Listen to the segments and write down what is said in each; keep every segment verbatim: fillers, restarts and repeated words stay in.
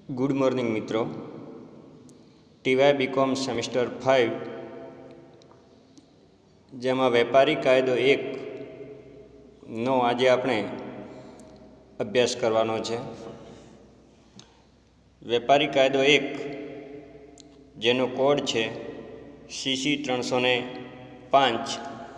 Good morning मित्रों। टीवाय BCom semester five जेमा वेपारी कायदो एक नो आज आपणे अभ्यास करवानो छे। वेपारी कायदो एक जेनो कोड छे सीसी त्रणसो ने पांच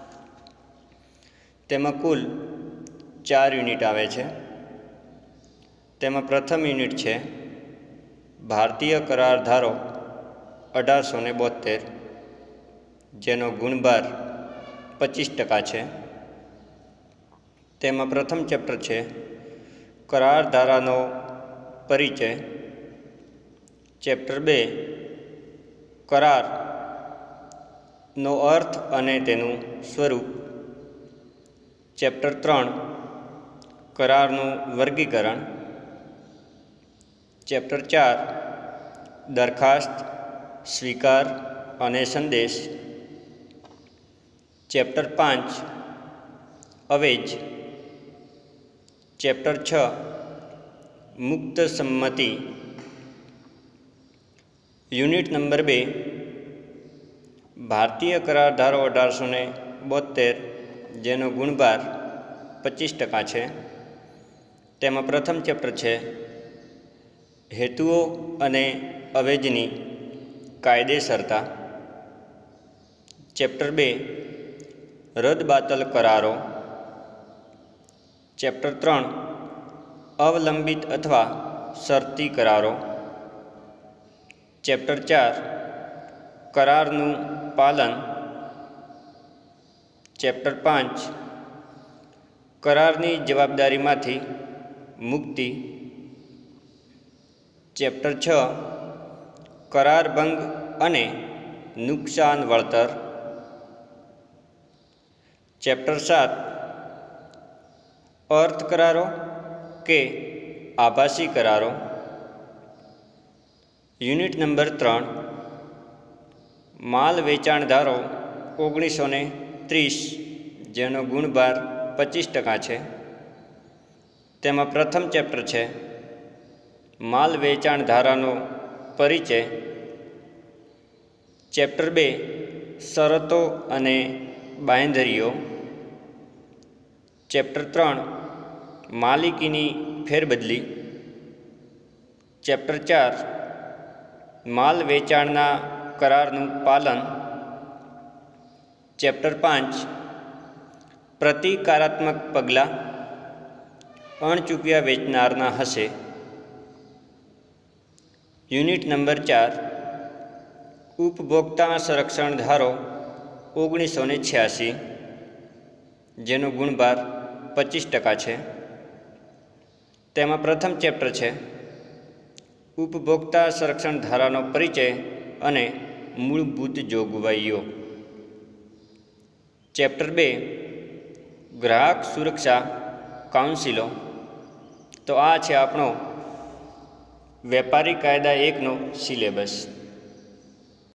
तेमा कुल चार यूनिट आवे छे। तेमा प्रथम यूनिट छे भारतीय करार धारो अठार सौ ने बोतेर जेनो गुणभार पच्चीस टका है। तेमा प्रथम चेप्टर है करार धारानो परिचय। चेप्टर बे करार नो अर्थ अने तेनु स्वरूप। चेप्टर त्रण करारनु वर्गीकरण। चेप्टर चार दरखास्त स्वीकार अने संदेश। चेप्टर पांच अवेज। चेप्टर छ मुक्त सम्मति। यूनिट नंबर बे भारतीय करार धारो अठार सौ ने बोतेर जेनो गुणभार पच्चीस टका है। तेमा प्रथम चेप्टर है हेतुओ अने अवेजनी कायदेसरता। चेप्टर बे रदबातल करारो। चेप्टर त्रण अवलंबित अथवा शर्ती करारो। चेप्टर चार करारनु पालन। चेप्टर पांच करारनी जवाबदारीमांथी मुक्ति। चेप्टर छ करार भंग अने नुकसान वळतर। चेप्टर सात अर्थ करारो के आभासी करारो। यूनिट नंबर त्रण माल वेचाण धारो ओगनीस सौ ने तीस जेनो गुणभार पच्चीस टका है। तेमा प्रथम चेप्टर है माल वेचाण धारानो परिचय। चेप्टर बे शरतो अने बांयधरीओ। चेप्टर त्रण मालिकीनी फेरबदली। चेप्टर चार माल वेचाणना करारनु पालन। चेप्टर पांच प्रतिकारात्मक पगला अणचूक्या वेचनारना हशे। यूनिट नंबर चार उपभोक्ता संरक्षण धारो ओगनीस सौ ने छियासी जेनो गुणभार पच्चीस टका है। तेमा प्रथम चेप्टर है उपभोक्ता संरक्षण धारानो परिचय अने मूलभूत जोगवाईओ। चेप्टर बे ग्राहक सुरक्षा काउंसिलो। तो आ छे आपणो वेपारी कायदा एक नो सिलेबस।